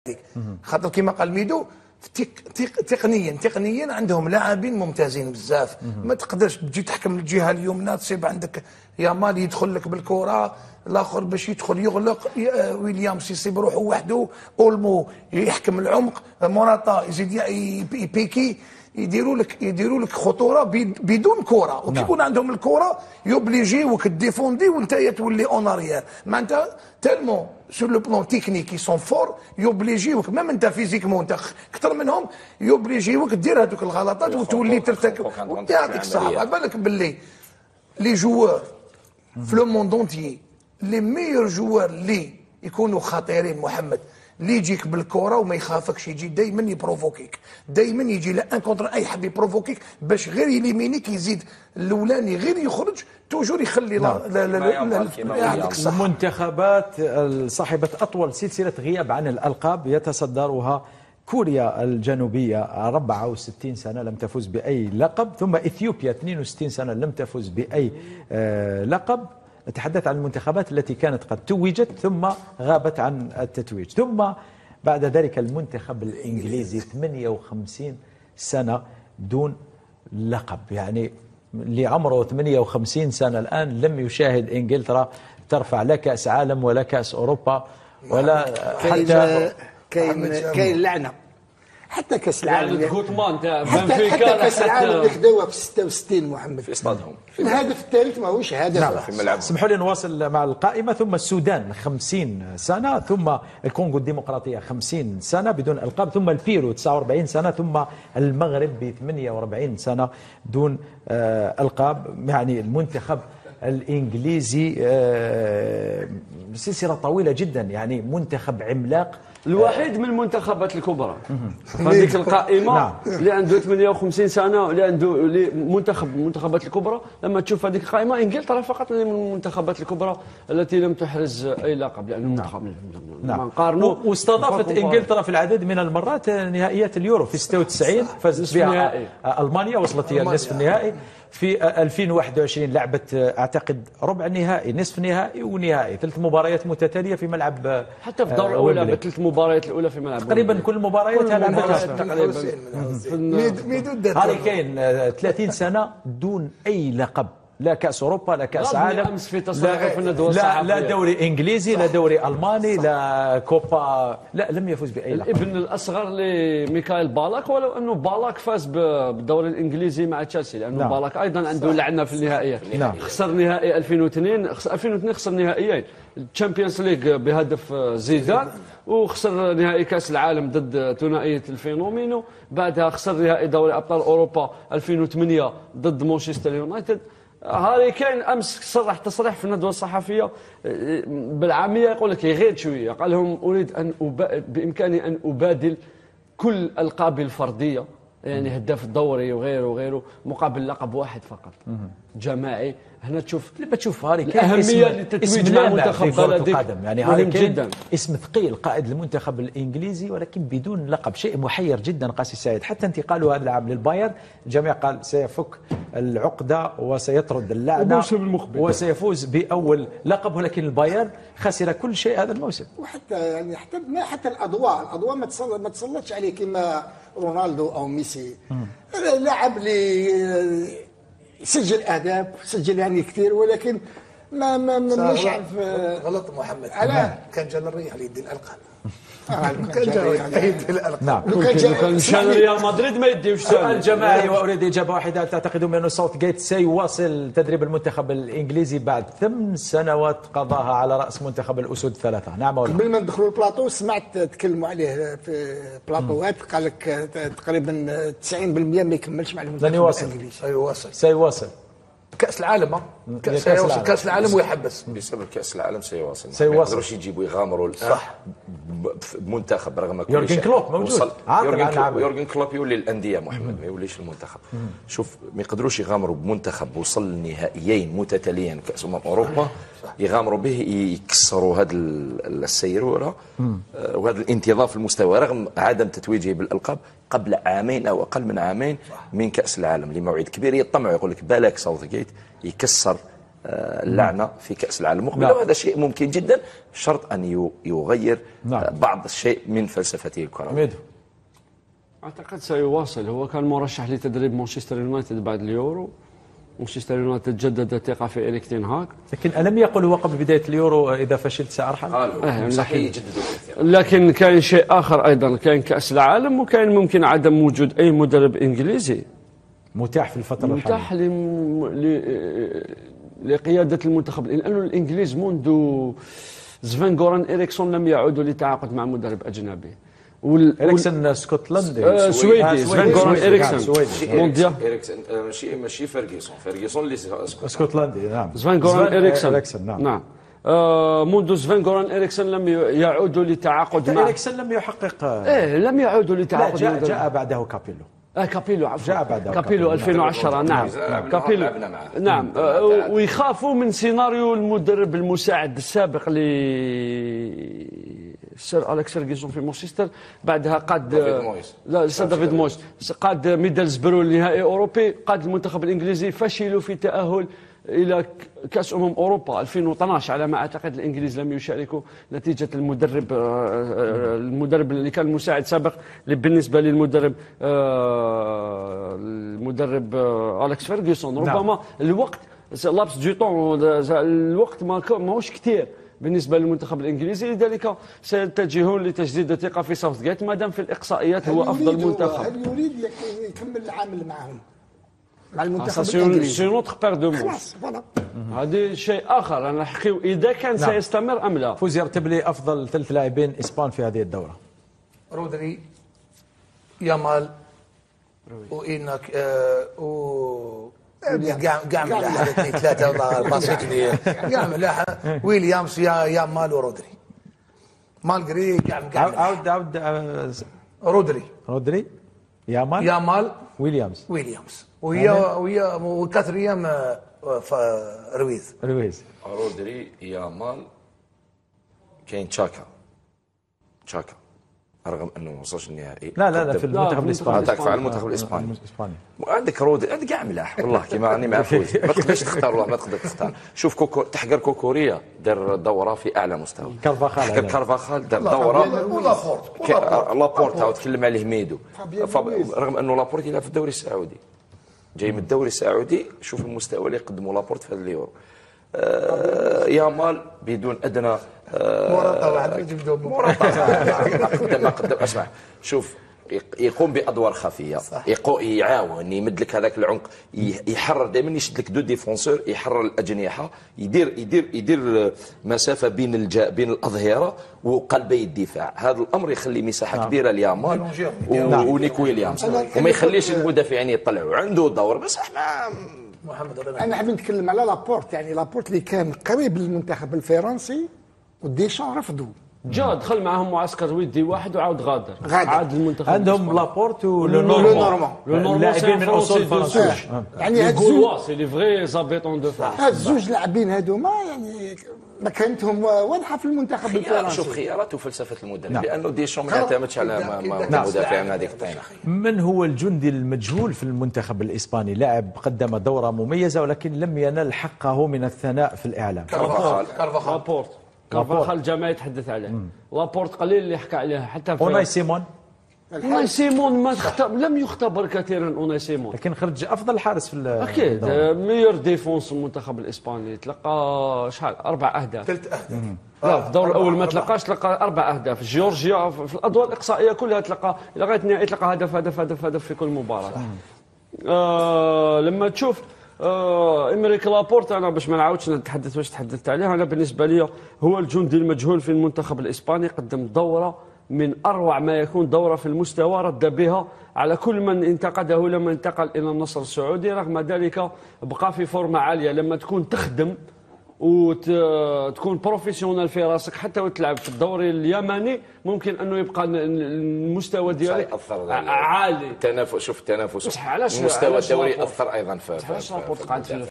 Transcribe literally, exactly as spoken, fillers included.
خاطر كما قال ميدو تك تك تقنيا تقنيا عندهم لاعبين ممتازين بزاف. ما تقدرش تجي تحكم الجهه اليمنى تصيب عندك يا مال يدخل لك بالكره، الاخر باش يدخل يغلق، ويليامز يصيب روحه وحده، اولمو يحكم العمق، موراتا يزيد يبيكي، يديروا لك يديروا لك خطوره بدون كره. وكي يكون عندهم الكره يوبليجيوك ديفوندي وانت تولي اوناريير. معناتها تالمون سور لو بلون تكنيك سون فور يوبليجيوك ميم انت فيزيكمون انت اكثر منهم، يوبليجيوك دير هذوك الغلطات وتولي ترتكب. يعطيك الصحه. على بالك باللي لي جوار في لو موند اونتيي لي ميور جوار اللي يكونوا خطيرين محمد، اللي يجيك بالكره وما يخافكش، يجي دائما يبروفوكيك، دائما يجي لا ان كونتر اي حد يبروفوكيك باش غير يليمينيك، يزيد الاولاني غير يخرج توجور يخلي لا لا لا يعطيك الصحه. المنتخبات صاحبه اطول سلسله غياب عن الالقاب يتصدرها كوريا الجنوبيه أربعة وستين سنه لم تفز باي لقب، ثم اثيوبيا اثنين وستين سنه لم تفز باي لقب. نتحدث عن المنتخبات التي كانت قد توجت ثم غابت عن التتويج، ثم بعد ذلك المنتخب الإنجليزي ثمانية وخمسين سنة دون لقب. يعني اللي عمره ثمانية وخمسين سنة الآن لم يشاهد إنجلترا ترفع لا كأس عالم ولا كأس أوروبا ولا حتى كاين كاين لعنة. حتى كاس العالم غوتمان تاع بنفيكا، حتى كاس العالم اللي خداوها في ستة وستين محمد في استادهم، الهدف الثالث ماهوش هدف. نعم. في ملعبهم. اسمحوا لي نواصل مع القائمه. ثم السودان خمسين سنه، ثم الكونغو الديمقراطيه خمسين سنه بدون القاب، ثم البيرو تسعة وأربعين سنه، ثم المغرب ب ثمانية وأربعين سنه دون آه القاب. يعني المنتخب الانجليزي آه سلسله طويله جدا، يعني منتخب عملاق، الوحيد من المنتخبات الكبرى في هذيك القائمه. نعم. اللي عنده ثمانية وخمسين سنه، اللي عنده منتخب المنتخبات الكبرى. لما تشوف هذيك القائمه انجلترا فقط من المنتخبات الكبرى التي لم تحرز اي لقب، لانه يعني منتخب نعم. نقارنوا. واستضافت انجلترا في العديد من المرات نهائيات اليورو. في ستة وتسعين فازت بها المانيا، وصلت الى النصف النهائي. في ألفين وواحد وعشرين لعبت اعتقد ربع النهائي، نصف نهائي ونهائي، ثلاث مباريات متتاليه في ملعب. حتى في الدور الاولى بثلاث مباريات الاولى في ملعب تقريبا كل مبارياتها لعبتها تقريبا. هاري كين ثلاثين سنه دون اي لقب، لا كاس اوروبا لا كاس عالم، امس في تصريح في الندوه الصحفيه لا, لا دوري انجليزي لا دوري الماني لا كوبا، لا لم يفوز باي لقب. الابن الاصغر لميكائيل بالاك، ولو انه بالاك فاز بالدوري الانجليزي مع تشيلسي، لانه نعم. بالاك ايضا عنده لعنه في النهائيات. نعم. خسر نهائي ألفين واثنين، ألفين واثنين خسر نهائيين الشامبيونز ليغ بهدف زيدان، وخسر نهائي كاس العالم ضد ثنائيه الفينومينو، بعدها خسر نهائي دوري ابطال اوروبا ألفين وثمانية ضد مانشستر يونايتد. هاري كين امس صرح تصريح في الندوه الصحفيه بالعاميه، يقول لك يغير شويه، قال لهم اريد ان أب... بامكاني ان ابادل كل القابي الفرديه، يعني هداف الدوري وغيره وغيره، مقابل لقب واحد فقط جماعي. هنا تشوف لما تشوف هاري كين الاهميه للتتويج مع منتخب بلدك، يعني هاري كين جدا اسم ثقيل، قائد المنتخب الانجليزي، ولكن بدون لقب. شيء محير جدا قاسي سعيد. حتى انتقاله هذا العام للبايرن الجميع قال سيفك العقده وسيطرد اللعنه وسيفوز باول لقب، ولكن البايرن خسر كل شيء هذا الموسم. وحتى يعني حتى ما حتى الاضواء الاضواء ما تسلط ما تسلطش عليه كما رونالدو او ميسي. لاعب اللي سجل اهداف، سجل يعني كثير، ولكن ما ما مش عارف. غلط محمد. علاه كان جال الريح اللي يدي الالقاب. كان جال يدي الالقاب. نعم. كان شان ريال مدريد ما يديوش. سؤال جماعي واريد اجابه واحده. تعتقدون بان ساوث جيت سيواصل تدريب المنتخب الانجليزي بعد ثمان سنوات قضاها على راس منتخب الاسود الثلاثه؟ نعم ولا؟ قبل ما ندخلوا البلاطو سمعت تكلموا عليه في بلاطوات، قال لك تقريبا تسعين بالمئة ما يكملش مع المنتخب الانجليزي. سيواصل سيواصل كأس العالم. كأس العالم كأس العالم ويحبس بسبب كأس العالم. سيواصل سيواصل ما يقدروش يجيبوا يغامروا صح بمنتخب رغم كل يورجن كلوب موجود. يورجن كلوب يولي الانديه محمد، ما يوليش المنتخب. شوف ما يقدروش يغامروا بمنتخب وصل لنهائيين متتاليين كأس أمم أوروبا، يغامروا به يكسروا هذا السيروره وهذا الانتظام في المستوى رغم عدم تتويجه بالالقاب قبل عامين او اقل من عامين من كأس العالم لموعد كبير. يطمع يقول لك بالك ساوث جيت يكسر اللعنة في كأس العالم المقبل، وهذا شيء ممكن جدا، شرط أن يغير بعض الشيء من فلسفته الكروية. أعتقد سيواصل. هو كان مرشح لتدريب مانشستر يونايتد بعد اليورو. مانشستر يونايتد جدد الثقة في إريك تين هاغ. لكن ألم يقل هو قبل بداية اليورو إذا فشلت سأرحل؟ آه لكن, لكن كان شيء آخر أيضا، كان كأس العالم وكان ممكن عدم وجود أي مدرب إنجليزي متاح في الفترة الحالية، متاح لم... ل... لقيادة المنتخب، لأنه الإنجليز منذ سفين غوران إريكسون لم يعودوا لتعاقد مع مدرب أجنبي. وال... إريكسون اسكتلندي آه سويدي سفين غوران إريكسون مونديال إريكسون ماشي ماشي فيرغسون فيرغسون اللي اسكتلندي نعم سفين غوران إريكسون نعم, نعم. آه منذ سفين غوران إريكسون لم يعودوا لتعاقد مع إريكسون لم يحقق إيه لم يعودوا لتعاقد. جاء, جاء بعده كابيلو. آه كابيلو عفوا جاء بعد كابيلو ألفين وعشرة نعم كابيلو نعم آه ويخافوا من سيناريو المدرب المساعد السابق ل سير أليكس فيرغسون في مانشستر، بعدها قاد لا لسه دافيد مويس قاد ميدلسبرو لنهائي أوروبي، قاد المنتخب الإنجليزي، فشلوا في التأهل إلى كأس أمم أوروبا ألفين واثناشر على ما أعتقد. الإنجليز لم يشاركوا نتيجة المدرب المدرب اللي كان مساعد سابق بالنسبة للمدرب المدرب أليكس فيرغسون. ربما الوقت لابس دو طون، الوقت ما ماهوش كثير بالنسبة للمنتخب الإنجليزي، لذلك سيتجهون لتجديد الثقة في ساوثغيت ما دام في الإقصائيات هو أفضل منتخب. هل يريد يكمل العمل معهم مع المنتخب الانجليزي؟ سي نوتر بير دو مونش. هذا شيء اخر، انا نحكيو اذا كان نعم. سيستمر ام لا. فوز يرتب لي افضل ثلاث لاعبين اسبان في هذه الدوره. رودري، يامال، وإنك آه و قاع ملاحة اثنين ثلاثة والله باسكتني قاع ملاحة ويليامز يا يامال ورودري. مالغري قاع عود عود رودري رودري يامال يامال ويليامز ويليامز وهي وهي وكثر ايام رويز رويز رودري يامال كاين تشاكا تشاكا رغم انه ما وصلش النهائي. لا لا لا في المنتخب الاسباني تكفى على المنتخب الاسباني. عندك رودري عندك كاع ملاح والله كيما راني مع فوز ما تقدرش تختار والله ما تقدر تختار. شوف كوكو تحقر كوكوريا دار دوره في اعلى مستوى. كارفاخال كارفاخال دار دوره لابورت عاود تكلم عليه ميدو رغم انه لابورت يلعب في الدوري السعودي جاي من الدوري السعودي. شوف المستوى اللي قدمه لابورت في هذا اليورو. آه يامال بدون ادنى مرتضى قدم قدم اسمع شوف يقوم بادوار خفيه يعاون يمد لك هذاك العمق يحرر دائما يشد لك دو ديفونسور يحرر الاجنحه يدير يدير يدير مسافه بين الجا بين الاظهره وقلبي الدفاع. هذا الامر يخلي مساحه نعم. كبيره ليامال ونيكو ويليامز وما يخليش المدافعين يطلعوا عنده دور. بس احنا محمد انا حابب نتكلم على لابورت، يعني لابورت اللي كان قريب للمنتخب الفرنسي وديشان رفضوا. جا دخل معهم معسكر ودي واحد وعاود غادر عاد المنتخب. عندهم لابورت ولو نورمال اللاعبين من اصول فرنسيه يعني هاد الزوج سي لي فري زابيتون دو فرانس. هاد الزوج لاعبين هذوما يعني مكانتهم واضحه في المنتخب الفرنسي. شوف خيارات وفلسفه المدرب نعم. لانه ديشون ما يعتمدش على مدافع من هذيك الطينه. من هو الجندي المجهول في المنتخب الاسباني؟ لاعب قدم دوره مميزه ولكن لم ينل حقه من الثناء في الاعلام. كارفاخال لابورت كارفاخال جا ما يتحدث عليه. لابورت قليل اللي حكى عليها حتى في اوناي سيمون. اوناي سيمون ما اختبر لم يختبر كثيرا اوناي سيمون لكن خرج افضل حارس في اكيد ميور ديفونس المنتخب الاسباني. تلقى شحال اربع اهداف ثلاث اهداف لا في الدور الاول ما تلقاش تلقى اربع اهداف. جورجيا في الادوار الاقصائيه كلها تلقى لغايه النهائي تلقى هدف هدف هدف هدف في كل مباراه. آه لما تشوف آه إمريك لابورت انا باش ما نعاودش نتحدث واش تحدثت عليه، انا بالنسبه لي هو الجندي المجهول في المنتخب الاسباني. قدم دوره من اروع ما يكون، دوره في المستوى رد بها على كل من انتقده لما انتقل الى النصر السعودي. رغم ذلك بقى في فورمه عاليه. لما تكون تخدم وتكون بروفيسيونال في راسك حتى وتلعب في الدوري اليمني ممكن انه يبقى المستوى ديالك عالي. التنافس شوف التنافس المستوى الدوري اثر ايضا في علاش لابورت قاعد في